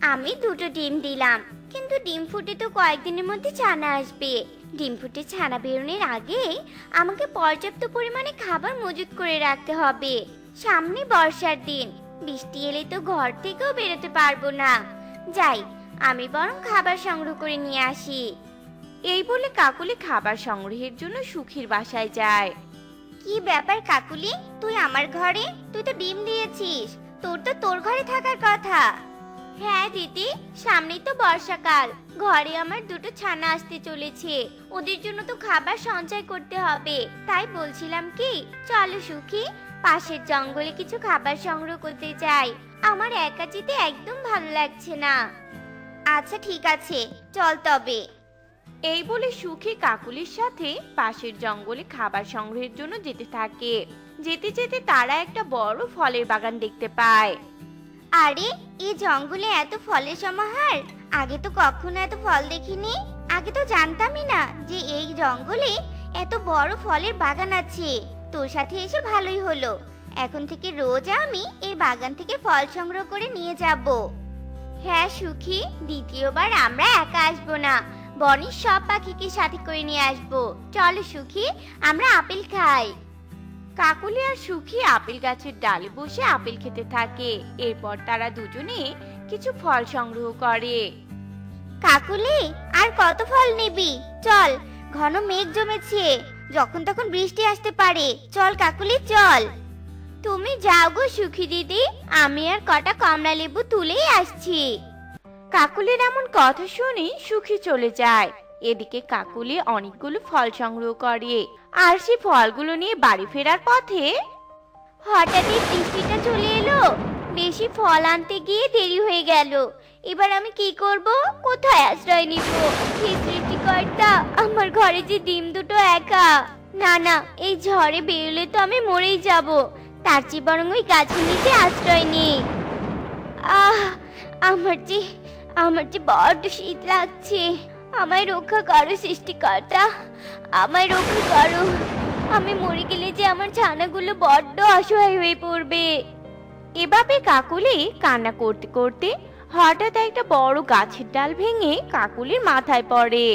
আমি দুটো ডিম দিলাম, কিন্তু ডিম ফুটে তো কয়েকদিনের মধ্যে ছানা আসবে। ডিম ফুটে ছানা বেরোনোর আগে আমাকে পর্যাপ্ত পরিমাণে খাবার মজুত করে রাখতে হবে। সামনে বর্ষার দিন, বৃষ্টি এলে তো ঘর থেকেও বেরোতে পারবো না। যাই, আমি বরং খাবার সংগ্রহ করে নিয়ে আসি। এই বলে কাকুলি খাবার সংগ্রহের জন্য সুখীর বাসায় যায়। কি ব্যাপার কাকুলি, তুই আমার ঘরে? তুই তো ডিম দিয়েছিস, তোর তো তোর ঘরে থাকার কথা। হ্যাঁ দিদি, সামনেই তো বর্ষাকাল, ঘরে আমার দুটো ছানা আসতে চলেছে, ওদের জন্য তো খাবার সঞ্চয় করতে হবে। তাই বলছিলাম কি, চলো সুখী, পাশের জঙ্গলে কিছু খাবার সংগ্রহ করতে যাই। আমার একা যেতে একদম ভালো লাগছে না। আচ্ছা ঠিক আছে, চল তবে। এই বলে সুখী কাকুলির সাথে পাশের জঙ্গলে খাবার সংগ্রহের জন্য যেতে থাকে। যেতে যেতে তারা একটা বড় ফলের বাগান দেখতে পায়। আরে, এই জঙ্গলে এত ফলের সমাহার! আগে তো কখনো এত ফল দেখিনি। আগে তো জানতামই না যে এই জঙ্গলে এত বড় ফলের বাগান আছে। তোর সাথে এসে ভালোই হলো, এখন থেকে রোজ আমি এই বাগান থেকে ফল সংগ্রহ করে নিয়ে যাব। হ্যাঁ সুখী, দ্বিতীয়বার আমরা একা আসবো না, বনের সব পাখিকে সাথে করে নিয়ে আসবো। চলো সুখী, আমরা আপেল খাই। কাকুলি আর সুখী আপেল গাছের ডালে বসে আপেল খেতে থাকে। এরপর তারা দুজনে কিছু ফল সংগ্রহ করে। কাকুলি, আর কত ফল নিবি? চল, ঘন মেঘ জমেছে, যখন তখন বৃষ্টি আসতে পারে। চল কাকুলি চল। তুমি যাও গো সুখী দিদি, আমি আর কটা কমলা লেবু তুলেই আসছি। কাকুলির এমন কথা শুনে সুখী চলে যায়। এদিকে কাকুলি অনেকগুলো ফল সংগ্রহ করে, আর সে ফলগুলো নিয়ে বাড়ি ফেরার পথে হঠাৎই বৃষ্টিটা চলে এলো, বেশি ফল আনতে গিয়ে দেরি হয়ে গেল। এবার আমি কি করব? কোথায় আশ্রয় নিব? হে সৃষ্টিকর্তা, আমার ঘরে যে ডিম দুটো একা। না না, এই ঝড়ে বেরোলে তো আমি মরেই যাব। তার চেয়ে বরং ওই গাছের নিচে আশ্রয় নেই। আহ, আমার যে বড্ড শীত লাগছে। আমায় রক্ষা করো সৃষ্টিকর্তা, আমায় রক্ষা করো। আমি মরে গেলে যে আমার ছানাগুলো বড্ড অসহায় হয়ে পড়বে। এভাবে কাকুলি কান্না করতে করতে হঠাৎ একটা বড় গাছের ডাল ভেঙে কাকুলির মাথায় পড়ে।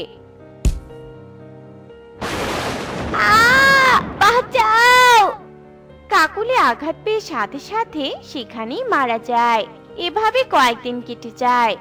বাঁচাও! কাকুলি আঘাত পেয়ে সাথে সাথে সেখানেই মারা যায়। এভাবে কয়েকদিন কেটে যায়।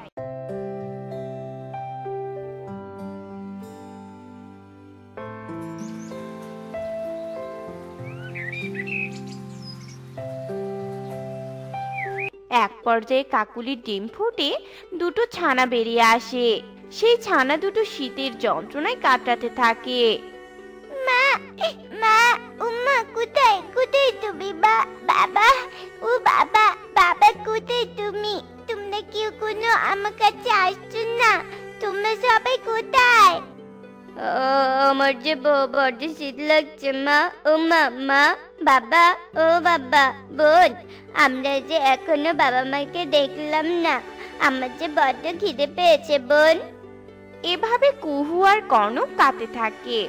এক পর্যায়ে কাকুলির ডিম ফুটে দুটো ছানা বেরিয়ে আসে। সেই ছানা দুটো শীতের যন্ত্রণায় কাতরাতে থাকে। মা, মা, উম্মা, কোথায় কোথায় তুমি? বাবা, ও বাবা, বাবা কোথায় তুমি? তোমরা কেউ কোনো আমার কাছে আসছো না? তোমরা সবাই কোথায়? আমার যে বড্ড শীত লাগছে মা। ও মা, বাবা, ও বাবা, বোন, আমরা যে এখনো বাবা মাকে দেখলাম না। আমার যে বড্ড খিদে পেয়েছে বোন। এভাবে কুহু আর কনক কাঁদতে থাকে।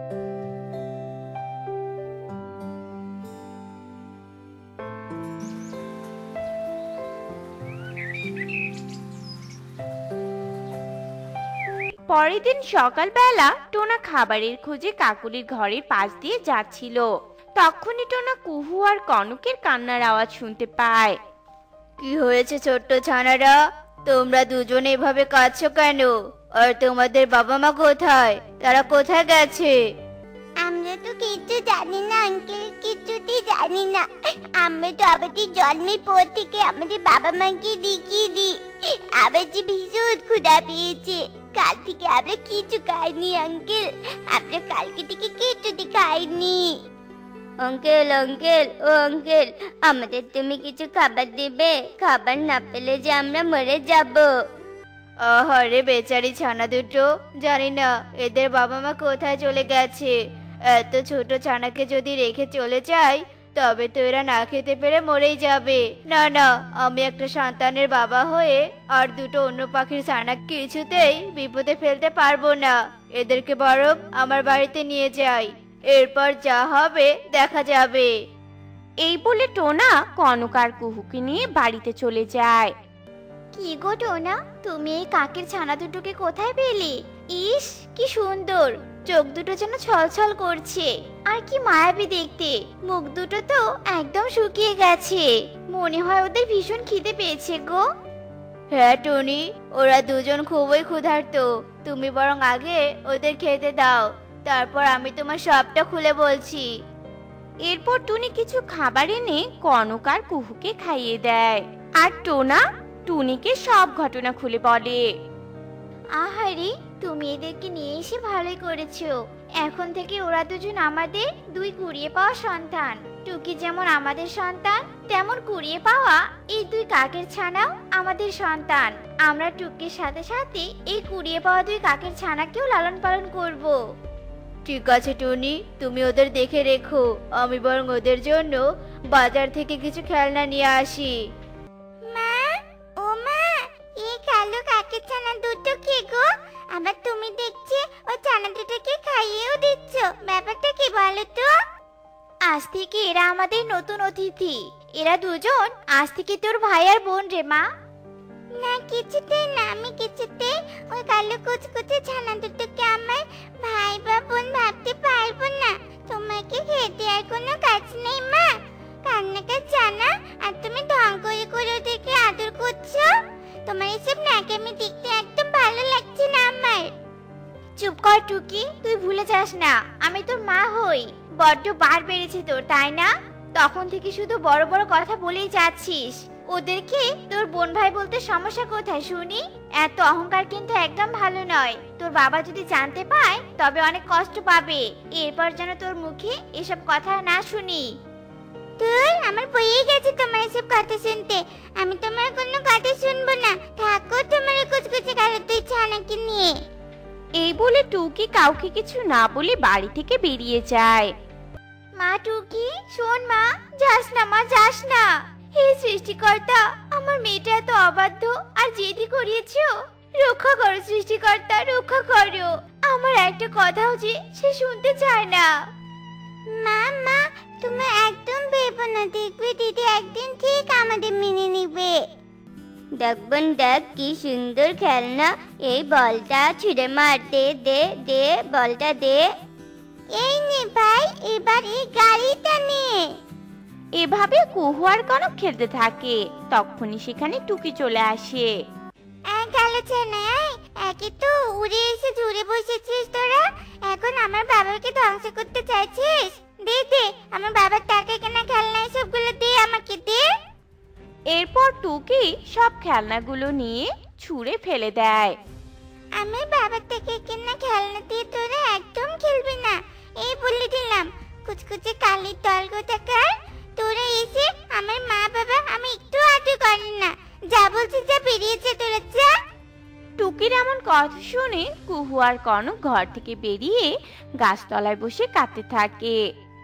পরের দিন সকালবেলা টোনা খাবারের খোঁজে কাকুলির ঘরের পাশ দিয়ে যাচ্ছিল। তখনই টোনা কুহু আর কনকের কান্নার আওয়াজ শুনতে পায়। কি হয়েছে ছোট্ট ছানারা? তোমরা দুজনে এভাবে কাঁদছো কেন? আর তোমাদের বাবা মা কোথায়? তারা কোথায় গেছে? আমরা তো কিচ্ছু জানি না আঙ্কেল, কিচ্ছুটি জানি না। আমরা তো আমাদের জন্মের পর থেকে আমাদের বাবা মাকে দেখিয়ে দিই। আবার যে ভীষণ ক্ষুধা পেয়েছে, কাল থেকে আমরা কিছু খাইনি আঙ্কেল। আমরা কালকে থেকে কিচ্ছুটি খাইনি। আঙ্কেল, ও আঙ্কেল, আমাদের তুমি কিছু খাবার দেবে? খাবার না পেলে যে আমরা মরে যাব। আরে বেচারি ছানা দুটো, জানি না এদের বাবা মা কোথায় চলে গেছে। এত ছোট ছানাকে যদি রেখে চলে যাই, তবে তো এরা না খেতে পেরে মরেই যাবে। না না, আমি একটা সন্তানের বাবা হয়ে আর দুটো অন্য পাখির ছানা কিছুতেই বিপদে ফেলতে পারবো না। এদেরকে বরং আমার বাড়িতে নিয়ে যাই, এরপর যা হবে দেখা যাবে। এই বলে টোনা কনক আর কুহুকে নিয়ে বাড়িতে চলে যায়। কি গো টোনা, তুমি এই কাকের ছানা দুটোকে কোথায় পেলে? ইস কি সুন্দর, চোখ দুটো যেন ছলছল করছে, আর কি মায়াবী দেখতে। মুখ দুটো তো একদম শুকিয়ে গেছে, মনে হয় ওদের ভীষণ খিদে পেয়েছে গো। হ্যাঁ টনি, ওরা দুজন খুবই ক্ষুধার্ত। তুমি বরং আগে ওদের খেতে দাও, তারপর আমি তোমার সবটা খুলে বলছি। এরপর টুনি কিছু খাবার এনে কনক আর কুহুকে খাইয়ে দেয়, আর টোনা টুনিকে সব ঘটনা খুলে বলে। আহারে, তুমি এদেরকে নিয়ে এসে ভালোই করেছো। এখন থেকে ওরা দুজন আমাদের দুই কুড়িয়ে পাওয়া সন্তান। টুকি যেমন আমাদের সন্তান, তেমন কুড়িয়ে পাওয়া এই দুই কাকের ছানাও আমাদের সন্তান। আমরা টুকির সাথে সাথে এই কুড়িয়ে পাওয়া দুই কাকের ছানাকেও লালন পালন করব। ঠিক আছে টনি, তুমি ওদের দেখে রেখো, আমি বরং ওদের জন্য বাজার থেকে কিছু খেলনা নিয়ে আসি। মা, ও মা, এই কালো কাকের ছানা দুটো কে গো? আবার তুমি দেখছি ও ছানা দুটোকে খাইয়েও দিচ্ছ, ব্যাপারটা কি বলো তো? আজ থেকে এরা আমাদের নতুন অতিথি। এরা দুজন আজ থেকে তোর ভাই আর বোন রে মা। না কিছুতেই না, আমি কিছুতেই ওই কালো কুচকুচে ছানা দুটোকে আমার ভাই বা বোন ভাবতে পারবো না। তোমাকে খেতে আর কোনো কাজ নেই মা, কান্নাকার জানা, আর তুমি ঢং করে করে ওদেরকে আদর করছো। তোমার এসব নাকামি দেখতে একদম ভালো লাগছে না আমার। চুপ কর টুকি, তুই ভুলে যাস না আমি তোর মা হই। বড্ড বার বেড়েছে তোর, তাই না? তখন থেকে শুধু বড় বড় কথা বলেই যাচ্ছিস। ওদেরকে তোর বোন ভাই বলতে সমস্যা কোথায় শুনি? এত অহংকার কিন্তু একদম ভালো নয়। তোর বাবা যদি জানতে পায় তবে অনেক কষ্ট পাবে। এরপর যেন তোর মুখে এসব কথা না শুনি। তুই আমার বইয়ে গেছে তোমার এসব কথা শুনতে। আমি তোমার কোনো কথা শুনবো না, থাকো তোমার কুচকুচে কালো তুই ছানাকে নিয়ে। এই বলে টুকি কাউকে কিছু না বলে বাড়ি থেকে বেরিয়ে যায়। মা টুকি, শোন মা, যাস না মা, যাস না। হে সৃষ্টিকর্তা, আমার মেয়েটা এত অবাধ্য আর জেদি করিয়েছো। রক্ষা করো সৃষ্টিকর্তা, রক্ষা করো। আমার একটা কথাও যে সে শুনতে চায় না। মা মা, তুমি একদম ভেবো না, দেখবে দিদি একদিন ঠিক আমাদের মেনে নিবে। দেখবেন, দেখ কি সুন্দর খেলনা। এই বলটা ছুঁড়ে মার, দে দে দে, বলটা দে। এই নে ভাই, এবার এই গাড়িটা নে। এভাবে কুহু আর কনক খেলতে থাকে, তখনই সেখানে টুকি চলে আসে। কালো ছানা, একে তো উড়ে এসে জুড়ে বসেছিস তোরা, এখন আমার বাবাকে ধ্বংস করতে চাইছিস? দে দে, আমার বাবার টাকা কেনা খেলনা সবগুলো দে, আমাকে দে। এরপর টুকি সব খেলনাগুলো নিয়ে ছুঁড়ে ফেলে দেয়। আমার বাবার থেকে কেনা খেলনা দিয়ে তোরা একদম খেলবি না, এই বলে দিলাম। কুচকুচে কালির দল কোথাকার, তোরা এসে আমার মা বাবা আমি একটু আদর করেন না। যা বলছিস যা, বেরিয়েছে তোরা যা। টুকির এমন কথা শুনে কুহু আর কনক ঘর থেকে বেরিয়ে গাছতলায় বসে কাঁদতে থাকে।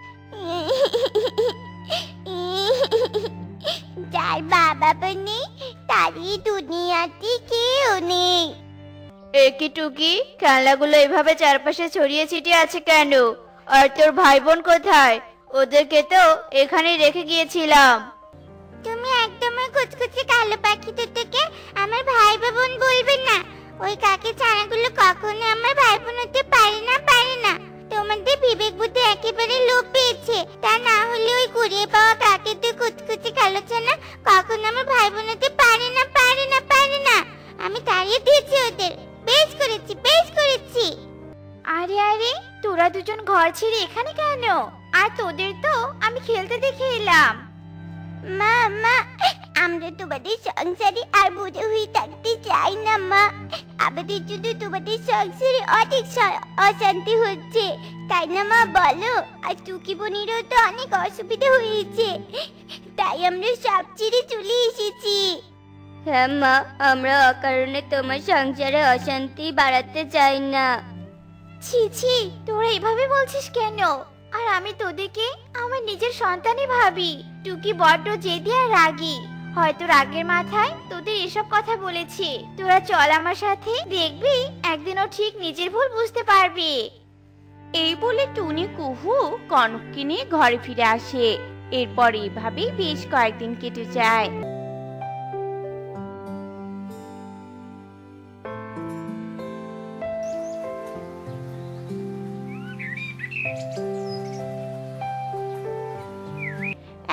যার বাবা নেই তার এই দুনিয়াতে কেউ নেই। একি টুকি, খেলনাগুলো এভাবে চারপাশে ছড়িয়ে ছিটিয়ে আছে কেন? আর তোর ভাই বোন কোথায়? ওদেরকে তো এখানেই রেখে গিয়েছিলাম। তুমি একদম ওই কুচকুচে কালো পাখি দুটোকে আমার ভাই বা বোন বলবে না। ওই কাকের ছানাগুলো কখনো আমার ভাই বোন হতে পারে না, পারে না। তোমাদের বিবেক বুদ্ধি একেবারে লোপ পেয়েছে। তা না হলে ওই কুড়িয়ে পাওয়া কাকের দুই কুচকুচে কালো ছানা কখনো আমার ভাই বোন হতে পারে না, পারে না, পারে না। আমি তাড়িয়ে দিয়েছি ওদের, বেশ করেছি, বেশ করেছি। আরে আরে, তোরা দুজন ঘর ছেড়ে এখানে কেন? আর তোদের তো আমি খেলতে দেখে এলাম। মা মা, আমরা তোমাদের সংসারে আর বুঝে হয়ে থাকতে চাই না মা। আমাদের শুধু তোমাদের সংসারে অনেক অশান্তি হচ্ছে, তাই না মা বলো? আর টুকি বোনেরও তো অনেক অসুবিধা হয়েছে, তাই আমরা সব ছেড়ে চলে এসেছি। হ্যাঁ মা, আমরা অকারণে তোমার সংসারে অশান্তি বাড়াতে চাই না। ছি ছি, তোরা এভাবে বলছিস কেন? আর আমি তোদেরকে আমার নিজের সন্তানই ভাবি। টুকি বড্ড জেদি আর রাগী, হয়তো রাগের মাথায় তোদের এসব কথা বলেছি। তোরা চল আমার সাথে, দেখবি একদিন ও ঠিক নিজের ভুল বুঝতে পারবি। এই বলে টুনি কুহু কনককে নিয়ে ঘরে ফিরে আসে। এরপর এইভাবেই বেশ কয়েকদিন কেটে যায়।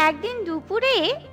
একদিন দুপুরে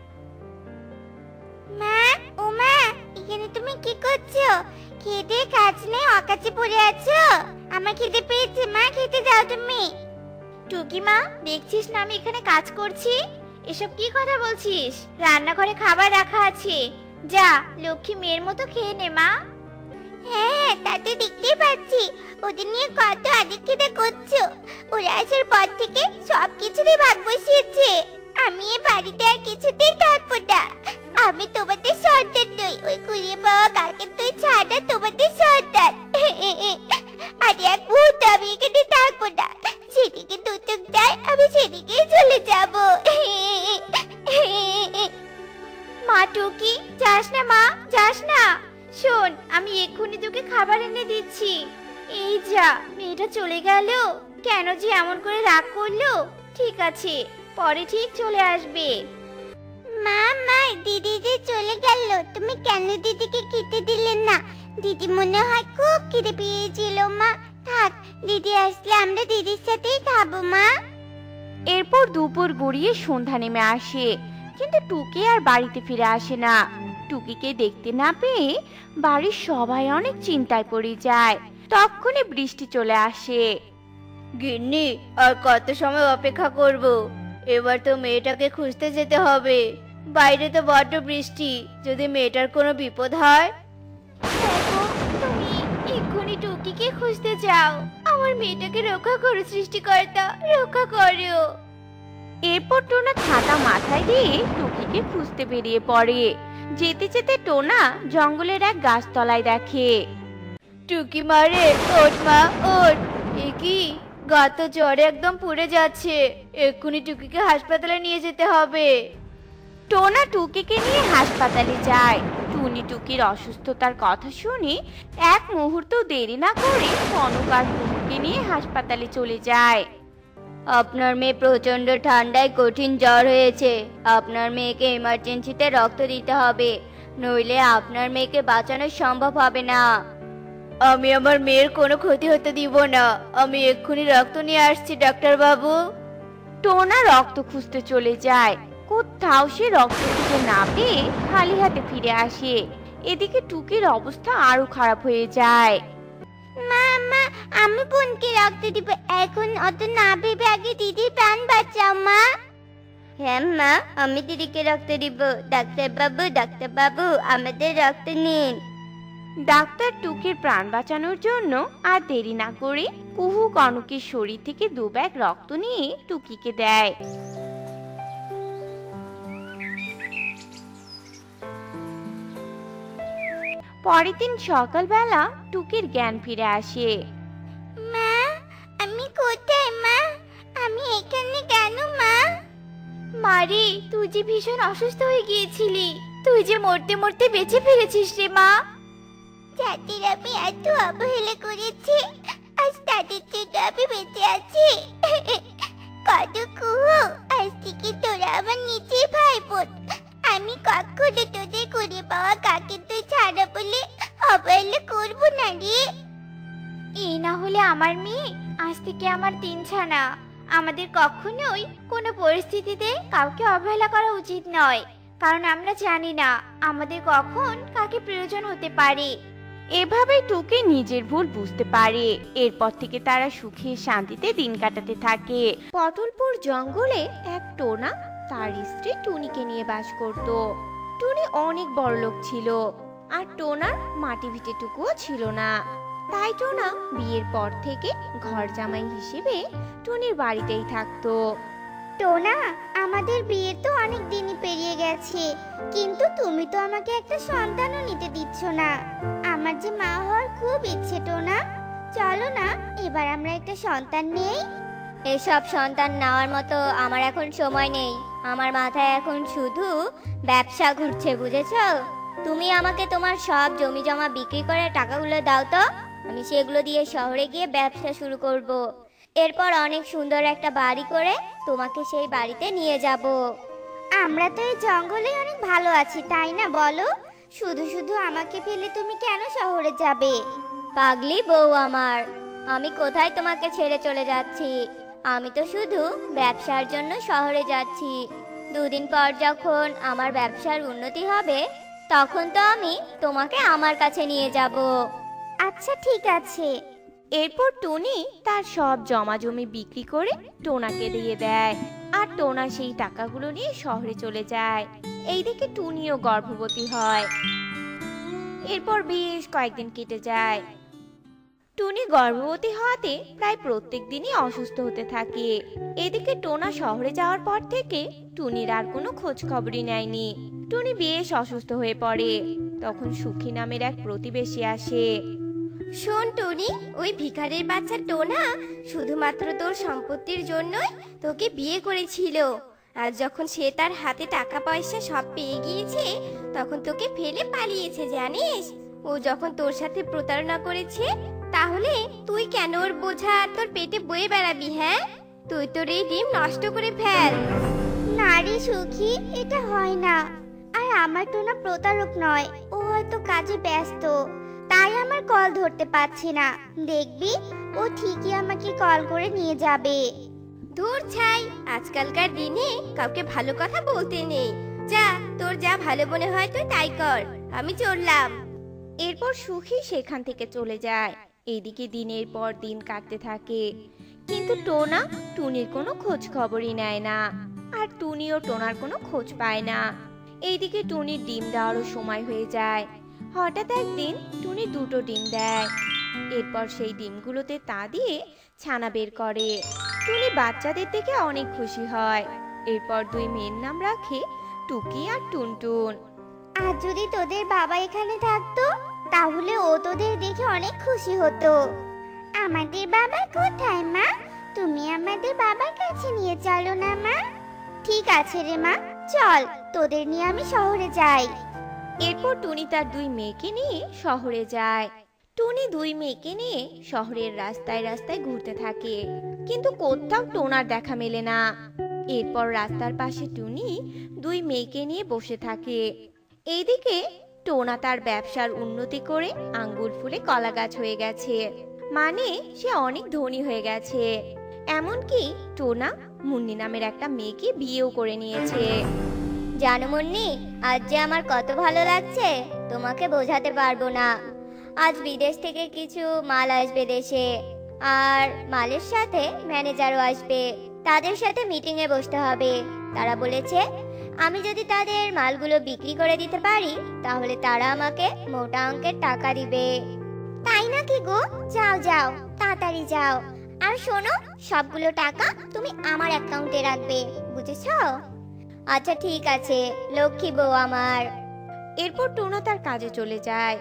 মা, ও মা, এখানে তুমি কি করছো? খেতে কাজ নেই, অকাজে পড়ে আছো? আমার খিদে পেয়েছে মা, খেতে দাও তুমি। টুকি মা, দেখছিস না আমি এখানে কাজ করছি? এসব কি কথা বলছিস? রান্নাঘরে খাবার রাখা আছে, যা লক্ষ্মী মেয়ের মতো খেয়ে নে মা। হ্যাঁ, তা তো দেখতেই পাচ্ছি। ওদের নিয়ে কত আদিক্ষেতা করছো। ওরা আসার পর থেকে সব কিছুরই ভাগ বসিয়েছে। আমি এ বাড়িতে আর কিছুতেই থাকবো না। আমি তোমাদের সন্তান নই, ওই কুড়িয়ে পাওয়া কাকের তুই ছাড়া তোমাদের সন্তান। আর এক মুহূর্ত আমি এখানে থাকবো না। সেদিকে দুচোখ যায়, আমি সেদিকেই চলে যাব। মা টুকি, যাস না মা, যাস না। শোন, আমি এক্ষুনি তোকে খাবার এনে দিচ্ছি। এই যা, মেয়েটা চলে গেল। কেন যে এমন করে রাগ করলো? ঠিক আছে, পরে ঠিক চলে আসবে। মা, মা, দিদি যে চলে গেল, তুমি কেন দিদিকে খেতে দিলে না? দিদি মনে হয় খুব খিদে পেয়েছিল। মা থাক, দিদি আসলে আমরা দিদির সাথেই খাবো মা। এরপর দুপুর গড়িয়ে সন্ধ্যা নেমে আসে, কিন্তু টুকি আর বাড়িতে ফিরে আসে না। টুকিকে দেখতে না পেয়ে বাড়ির সবাই অনেক চিন্তায় পড়ে যায়। তখনই বৃষ্টি চলে আসে। গিন্নি, আর কত সময় অপেক্ষা করব? এবার তো মেয়েটাকে খুঁজতে যেতে হবে। বাইরে তো বড্ড বৃষ্টি, যদি মেয়েটার কোনো বিপদ হয়। দেখো, তুমি এক্ষুনি টুকিকে খুঁজতে যাও। আমার মেয়েটাকে রক্ষা করো সৃষ্টিকর্তা, রক্ষা করো। এরপর টোনা ছাতা মাথায় দিয়ে টুকিকে খুঁজতে বেরিয়ে পড়ে। যেতে যেতে টোনা জঙ্গলের এক গাছতলায় দেখে। টুকি মারে, ওঠ মা, ওঠ। এ কি, গা তো জ্বরে একদম পুড়ে যাচ্ছে। এক্ষুনি টুকিকে হাসপাতালে নিয়ে যেতে হবে। টোনা টুকিকে নিয়ে হাসপাতালে যায়। টুনি টুকির অসুস্থতার কথা শুনে এক মুহূর্ত দেরি না করে কনক আর টুকিকে নিয়ে হাসপাতালে চলে যায়। আপনার মেয়ে প্রচন্ড ঠান্ডায় কঠিন জ্বর হয়েছে। আপনার মেয়েকে ইমার্জেন্সিতে রক্ত দিতে হবে, নইলে আপনার মেয়েকে বাঁচানো সম্ভব হবে না। আমি আমার মেয়ের কোনো ক্ষতি হতে দিব না। আমি এক্ষুনি রক্ত নিয়ে আসছি ডাক্তার বাবু। টোনা রক্ত খুঁজতে চলে যায়। কোথাও সে রক্ত খুঁজে না পেয়ে খালি হাতে ফিরে আসে। এদিকে টুকির অবস্থা আরো খারাপ হয়ে যায়। মা, মা, আমি বোনকে রক্ত দিব। এখন অত না ভেবে আগে দিদির প্রাণ বাঁচাও মা। হ্যাঁ মা, আমি দিদিকে রক্ত দিব। ডাক্তার বাবু, আমাদের রক্ত নিন। ডাক্তার টুকির প্রাণ বাঁচানোর জন্য আর দেরি না করে কুহু কনকের শরীর থেকে 2 ব্যাগ রক্ত নিয়ে টুকিকে দেয়। পরের দিন সকালবেলা টুকির জ্ঞান ফিরে আসে। মা, আমি কোথায় মা? আমি এখানে কেন মা? মারে, তুই যে ভীষণ অসুস্থ হয়ে গিয়েছিলি, তুই যে মরতে মরতে বেঁচে ফিরেছিস রে মা। যাদের আমি এত অবহেলা করেছি, আজ তাদের জন্য আমি বেঁচে আছি। কত কুহু, আজ থেকে তোরা আমার নিজের ভাই বোন। আমি কখনো তোদের করে পাওয়া কাকে তুই ছাড়া বলে অবহেলা করবো না রে। এই না হলে আমার মেয়ে আজ থেকে আমার 3 ছানা। আমাদের কখনোই কোনো পরিস্থিতিতে কাউকে অবহেলা করা উচিত নয়, কারণ আমরা জানি না আমাদের কখন কাকে প্রয়োজন হতে পারে। এভাবেই টুকি নিজের ভুল বুঝতে পারে। এরপর থেকে তারা সুখে শান্তিতে দিন কাটাতে থাকে। পটলপুর জঙ্গলে এক টোনা তার স্ত্রী টুনিকে নিয়ে বাস করত। টুনি অনেক বড়লোক ছিল, আর টোনার মাটি ভিটেটুকুও ছিল না। তাই টোনা বিয়ের পর থেকে ঘর জামাই হিসেবে টুনির বাড়িতেই থাকতো। টোনা, আমাদের বিয়ে তো অনেক দিনই পেরিয়ে গেছে, কিন্তু তুমি তো আমাকে একটা সন্তানও নিতে দিচ্ছ না। আমার যে মা হওয়ার খুব ইচ্ছে টোনা। চলো না, এবার আমরা একটা সন্তান নেই। এসব সন্তান নেওয়ার মতো আমার এখন সময় নেই। আমার মাথায় এখন শুধু ব্যবসা ঘুরছে, বুঝেছো? তুমি আমাকে তোমার সব জমি জমা বিক্রি করে টাকাগুলো দাও তো, আমি সেগুলো দিয়ে শহরে গিয়ে ব্যবসা শুরু করব। এরপর অনেক সুন্দর একটা বাড়ি করে তোমাকে সেই বাড়িতে নিয়ে যাব। আমরা তো এই জঙ্গলে অনেক ভালো আছি, তাই না বলো? শুধু শুধু আমাকে ফেলে তুমি কেন শহরে যাবে? পাগলি বউ আমার, আমি কোথায় তোমাকে ছেড়ে চলে যাচ্ছি? আমি তো শুধু ব্যবসার জন্য শহরে যাচ্ছি। দুদিন পর যখন আমার ব্যবসার উন্নতি হবে তখন তো আমি তোমাকে আমার কাছে নিয়ে যাব। আচ্ছা ঠিক আছে। এরপর টুনি তার সব জমা জমি বিক্রি করে টোনাকে দিয়ে দেয়, আর টোনা সেই টাকাগুলো নিয়ে শহরে চলে যায়। এইদিকে টুনিও গর্ভবতী হয়। এরপর বেশ কয়েকদিন কেটে যায়। টুনি গর্ভবতী হওয়াতে প্রায় প্রত্যেক দিনই অসুস্থ হতে থাকে। এদিকে টোনা শহরে যাওয়ার পর থেকে টুনির আর কোনো খোঁজ খবরই নেয়নি। টুনি বেশ অসুস্থ হয়ে পড়ে। তখন সুখী নামের এক প্রতিবেশী আসে। শোন টুনি, ওই ভিখারির বাচ্চা টোনা শুধুমাত্র তোর সম্পত্তির জন্যই তোকে বিয়ে করেছিল। আর যখন সে তার হাতে টাকা পয়সা সব পেয়ে গিয়েছে তখন তোকে ফেলে পালিয়েছে জানিস। ও যখন তোর সাথে প্রতারণা করেছে তাহলে তুই কেন ওর বোঝা তোর পেটে বয়ে বেড়াবি? হ্যাঁ, তুই তোর এই ডিম নষ্ট করে ফেল। নারী সুখী, এটা হয় না। আর আমার টোনা প্রতারক নয়, ও হয়তো কাজে ব্যস্ত, তাই আমার কল ধরতে পারছে না। দেখবি ও ঠিকই আমাকে কল করে নিয়ে যাবে। ধুর ছাই, আজকালকার দিনে কাউকে ভালো কথা বলতে নেই। যা, তোর যা ভালো মনে হয় তুই তাই কর, আমি চললাম। এরপর সুখী সেখান থেকে চলে যায়। এদিকে দিনের পর দিন কাটতে থাকে, কিন্তু টোনা টুনির কোনো খোঁজ খবরই নেয় না, আর টুনিও টোনার কোনো খোঁজ পায় না। এইদিকে টুনির ডিম দেওয়ারও সময় হয়ে যায়। হঠাৎ একদিন টুনি দুটো ডিম দেয়। এরপর সেই ডিমগুলোতে তা দিয়ে ছানা বের করে। টুনি বাচ্চাদের দেখে অনেক খুশি হয়। এরপর দুই মেয়ের নাম রাখে টুকি আর টুনটুন। আর যদি তোদের বাবা এখানে থাকতো তাহলে ও তোদের দেখে অনেক খুশি হতো। আমাদের বাবা কোথায় মা? তুমি আমাদের বাবার কাছে নিয়ে চলো না মা। ঠিক আছে রে মা, চল তোদের নিয়ে আমি শহরে যাই। এরপর টুনি তার দুই মেয়েকে নিয়ে শহরে যায়। টুনি দুই মেয়েকে নিয়ে শহরের রাস্তায় রাস্তায় ঘুরতে থাকে, কিন্তু কোথাও টোনার দেখা মেলে না। এরপর রাস্তার পাশে টুনি দুই মেয়েকে নিয়ে বসে থাকে। এইদিকে টোনা তার ব্যবসার উন্নতি করে আঙ্গুর ফুলে কলা গাছ হয়ে গেছে, মানে সে অনেক ধনী হয়ে গেছে। এমনকি টোনা মুন্নি নামের একটা মেয়েকে বিয়েও করে নিয়েছে। জানো মুন্নি, আজ যে আমার কত ভালো লাগছে তোমাকে বোঝাতে পারবো না। আজ বিদেশ থেকে কিছু মাল আসবে দেশে, আর মালের সাথে ম্যানেজারও আসবে। তাদের সাথে মিটিং এ বসতে হবে। তারা বলেছে আমি যদি তাদের মালগুলো বিক্রি করে দিতে পারি তাহলে তারা আমাকে মোটা অঙ্কের টাকা দিবে। তাই নাকি গো? যাও যাও, তাড়াতাড়ি যাও। আর শোনো, সবগুলো টাকা তুমি আমার অ্যাকাউন্টে রাখবে, বুঝেছো? আচ্ছা ঠিক আছে, লক্ষ্মী বউ আমার। এরপর টোনা তার কাজে চলে যায়।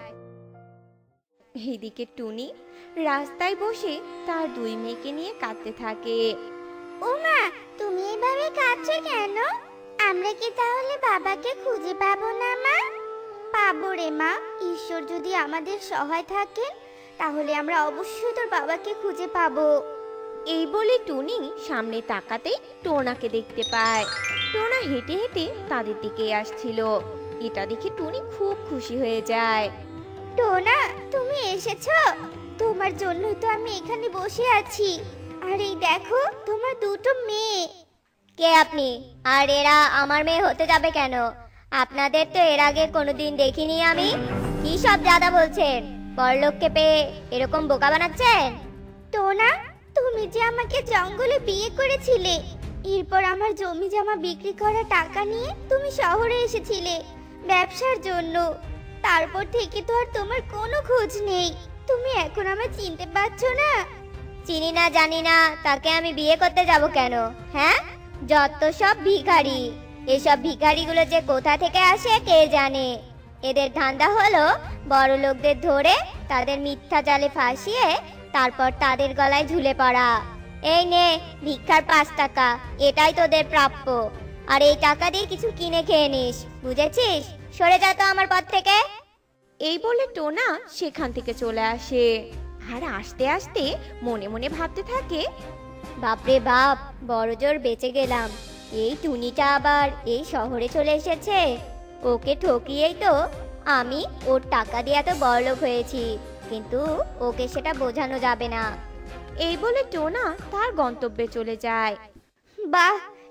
এইদিকে টুনি রাস্তায় বসে তার দুই মেয়েকে নিয়ে কাঁদতে থাকে। ও মা, তুমি এভাবে কাঁদছো কেন? আমরা কি তাহলে বাবাকে খুঁজে পাবো না মা? পাবো রে মা, ঈশ্বর যদি আমাদের সহায় থাকেন তাহলে আমরা অবশ্যই তোর বাবাকে খুঁজে পাবো। এই বলে টুনি সামনে তাকাতেই টোনাকে দেখতে পায়। টোনা হেঁটে হেঁটে তাদের দিকে আসছিল। এটা দেখে টুনি খুব খুশি হয়ে যায়। টোনা, তুমি এসেছো? তোমার জন্যই তো আমি এখানে বসে আছি। আর এই দেখো তোমার দুটো মেয়ে। কে আপনি? আর এরা আমার মেয়ে হতে যাবে কেন? আপনাদের তো এর আগে কোনোদিন দেখিনি আমি। কি সব জাদা বলছেন? বড়লোককে পেয়ে এরকম বোকা বানাচ্ছেন? টোনা, তুমি যে আমাকে জঙ্গলে বিয়ে করেছিলে, এরপর আমার জমি জমা বিক্রি করা টাকা নিয়ে তুমি শহরে এসেছিলে ব্যবসার জন্য। তারপর থেকে তো আর তোমার কোনো খোঁজ নেই। তুমি এখন আমায় চিনতে পারছো না? চিনি না জানি না, তাকে আমি বিয়ে করতে যাব কেন? হ্যাঁ, যত সব ভিখারি। এসব ভিখারিগুলো যে কোথা থেকে আসে কে জানে। এদের ধান্দা হলো বড় লোকদের ধরে তাদের মিথ্যা জালে ফাঁসিয়ে তারপর তাদের গলায় ঝুলে পড়া। এই নে ভিক্ষার 5 টাকা, এটাই তোদের প্রাপ্য। আর এই টাকা দিয়ে কিছু কিনে খেয়ে নিস, বুঝেছিস? সরে যা তো আমার পথ থেকে। এই বলে টোনা সেখান থেকে চলে আসে। আর আসতে আসতে মনে মনে ভাবতে থাকে, বাপরে বাপ, বড়জোর বেঁচে গেলাম। এই টুনিটা আবার এই শহরে চলে এসেছে। ওকে ঠকিয়েই তো আমি ওর টাকা দিয়ে এত বড়লোক হয়েছি, কিন্তু ওকে সেটা বোঝানো যাবে না। এই বলে টোনা তার গন্তব্যে চলে যায়। বাহ,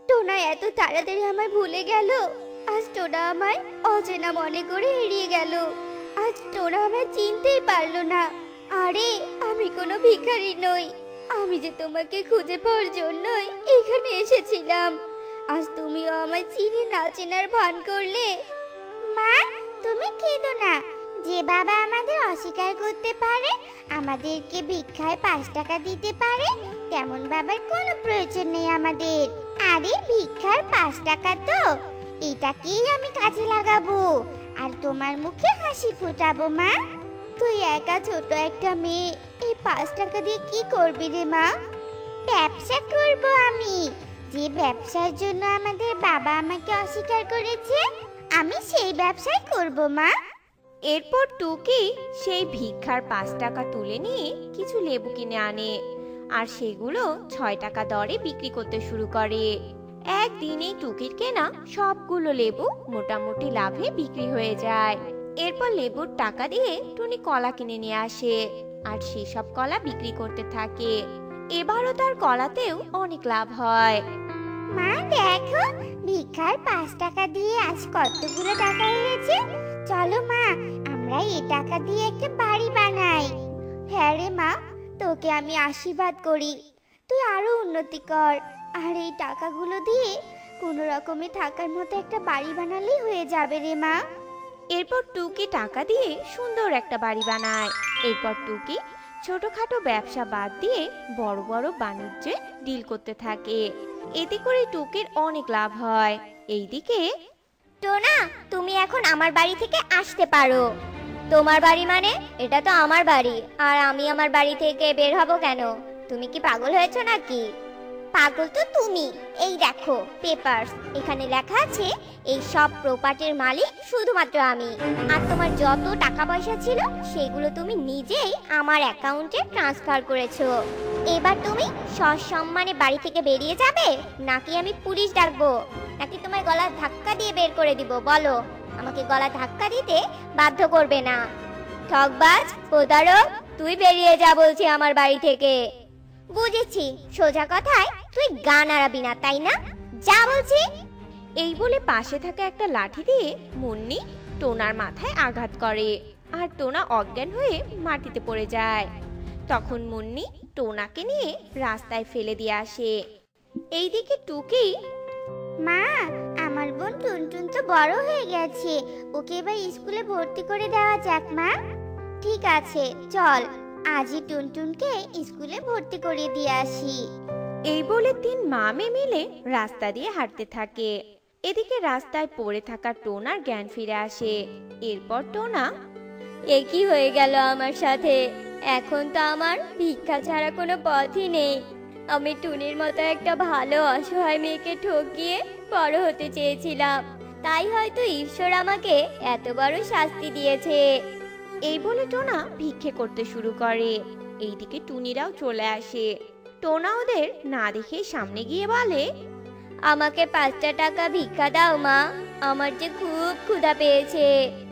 টোনা এত তাড়াতাড়ি আমায় ভুলে গেল। আজ টোনা আমায় অচেনা মনে করে এড়িয়ে গেল। আজ টোনা আমায় চিনতেই পারলো না। আরে আমি কোনো ভিখারি নই, আমি যে তোমাকে খুঁজে পাওয়ার জন্যই এখানে এসেছিলাম। আজ তুমিও আমায় চিনে না চেনার ভান করলে। মা, তুমি কেঁদো না। যে বাবা আমাদের অস্বীকার করতে পারে, আমাদেরকে ভিক্ষায় 5 টাকা দিতে পারে, তেমন বাবার কোনো প্রয়োজন নেই আমাদের। আরে ভিক্ষার 5 টাকা তো, এটাকেই আমি কাজে লাগাবো আর তোমার মুখে হাসি ফোটাবো। মা, তুই একা ছোট একটা মেয়ে, এই 5 টাকা দিয়ে কি করবি রে মা? ব্যবসা করব আমি, যে ব্যবসার জন্য আমাদের বাবা আমাকে অস্বীকার করেছে, আমি সেই ব্যবসাই করব মা। এরপর টুকি সেই ভিক্ষার 5 টাকা তুলে নিয়ে কিছু লেবু কিনে আনে আর সেগুলো 6 টাকা দরে বিক্রি করতে শুরু করে। একদিনেই টুকির কেনা সবগুলো লেবু মোটামুটি লাভে বিক্রি হয়ে যায়। এরপর লেবুর টাকা দিয়ে টুনি কলা কিনে নিয়ে আসে আর সেসব কলা বিক্রি করতে থাকে। এবারও তার কলাতেও অনেক লাভ হয়। মা দেখো, ভিক্ষার 5 টাকা দিয়ে আজ কতগুলো টাকা হয়েছে। চলো মা, আমরা এই টাকা দিয়ে একটা বাড়ি বানাই। হ্যাঁ রে মা, তোকে আমি আশীর্বাদ করি, তুই আরো উন্নতি কর। আর এই টাকাগুলো দিয়ে কোনো রকমে থাকার মতো একটা বাড়ি বানালেই হয়ে যাবে রে মা। এরপর টুকি টাকা দিয়ে সুন্দর একটা বাড়ি বানায়। এরপর টুকি ছোটখাটো ব্যবসা বাদ দিয়ে বড় বড় বাণিজ্যে ডিল করতে থাকে। এতে করে টুকির অনেক লাভ হয়। এইদিকে টোনা, তুমি এখন আমার বাড়ি থেকে আসতে পারো। তোমার বাড়ি মানে? এটা তো আমার বাড়ি, আর আমি আমার বাড়ি থেকে বের হব কেন? তুমি কি পাগল হয়েছো নাকি? পাগল তো তুমি। এই দেখো পেপারস, এখানে লেখা আছে এই সব প্রপার্টির মালিক শুধুমাত্র আমি। আর তোমার যত টাকা পয়সা ছিল সেগুলো তুমি নিজেই আমার অ্যাকাউন্টে ট্রান্সফার করেছো। এবার তুমি সসম্মানে বাড়ি থেকে বেরিয়ে যাবে, নাকি আমি পুলিশ ডাকবো, নাকি তোমার গলা ধাক্কা দিয়ে বের করে দিব? বলো, আমাকে গলা ধাক্কা দিতে বাধ্য করবে না। ঠকবাজ, প্রতারক, তুই বেরিয়ে যা বলছি আমার বাড়ি থেকে। বুঝেছি, সোজা কথায় তুই গা নাড়াবি না, তাই না? যা বলছি। এই বলে পাশে থাকা একটা লাঠি দিয়ে মুন্নি টোনার মাথায় আঘাত করে আর টোনা অজ্ঞান হয়ে মাটিতে পড়ে যায়। তখন মুন্নি টোনাকে নিয়ে রাস্তায় ফেলে দিয়ে আসে। এইদিকে টুকি মা, আমার বোন টুনটুন তো বড় হয়ে গেছে, ওকে এবার স্কুলে ভর্তি করে দেওয়া যাক। মা, ঠিক আছে, চল আজই টুনটুনকে স্কুলে ভর্তি করে দিয়ে আসি। এই বলে 3 মামে মিলে রাস্তা দিয়ে হাঁটতে থাকে। এদিকে রাস্তায় পড়ে থাকা টোনার জ্ঞান ফিরে আসে। এরপর টোনা, এ কি হয়ে গেল আমার সাথে? এখন তো আমার ভিক্ষা ছাড়া কোনো পথই নেই। আমি টুনির মতো একটা ভালো অসহায় মেয়েকে ঠকিয়ে বড় হতে চেয়েছিলাম, তাই হয়তো ঈশ্বর আমাকে এত বড় শাস্তি দিয়েছে। এই বলে টোনা ভিক্ষে করতে শুরু করে। এইদিকে টুনিরাও চলে আসে। টোনা ওদের না দেখে সামনে গিয়ে বলে, আমাকে 5টা টাকা ভিক্ষা দাও মা, আমার যে খুব ক্ষুধা পেয়েছে।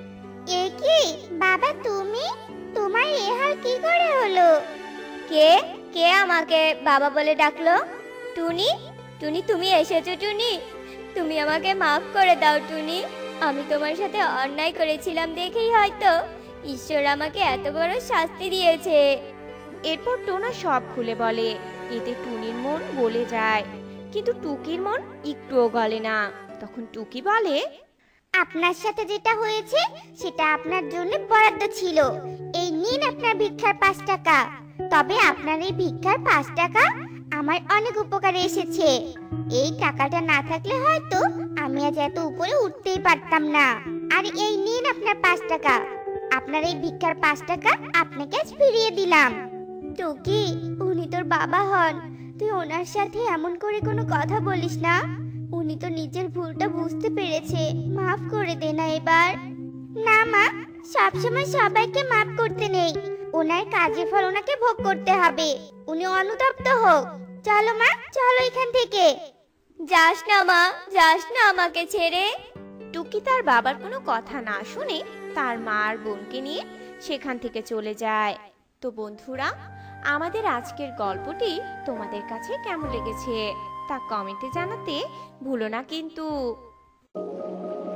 এ কি বাবা, তুমি? তোমার এ হাল কি করে হলো? কে কে আমাকে বাবা বলে ডাকলো? টুনি, টুনি তুমি এসেছো? টুনি, তুমি আমাকে মাফ করে দাও টুনি। আমি তোমার সাথে অন্যায় করেছিলাম দেখেই হয়তো ঈশ্বর আমাকে এত বড় শাস্তি দিয়েছে। এরপর টোনা সব খুলে বলে। এতে টুনির মন গলে যায়, কিন্তু টুকির মন একটুও গলে না। তখন টুকি বলে, আপনার সাথে যেটা হয়েছে সেটা আপনার জন্য বরাদ্দ ছিল। এই নিন আপনার ভিক্ষার 5 টাকা। তবে আপনার এই ভিক্ষার 5 টাকা আমার অনেক উপকারে এসেছে। এই টাকাটা না থাকলে হয়তো আমি আজ এত উপরে উঠতেই পারতাম না। আর এই নিন আপনার 5 টাকা। আপনার এই ভিক্ষার 5 টাকা আপনাকে আজ ফিরিয়ে দিলাম। টুকি, উনি তোর বাবা হন, তুই ওনার সাথে এমন করে কোনো কথা বলিস না। উনি তো নিজের ভুলটা বুঝতে পেরেছে, মাফ করে দে না এবার। না মা, সবসময় সবাইকে মাফ করতে নেই, ওনার কাজের ফল ওনাকে ভোগ করতে হবে। উনি অনুতপ্ত হোক। চলো মা, চলো এখান থেকে। যাস না মা, যাস না আমাকে ছেড়ে। টুকি তার বাবার কোনো কথা না শুনে তার মা আর বোনকে নিয়ে সেখান থেকে চলে যায়। তো বন্ধুরা, আমাদের আজকের গল্পটি তোমাদের কাছে কেমন লেগেছে তা কমেন্টে জানাতে ভুলো না কিন্তু।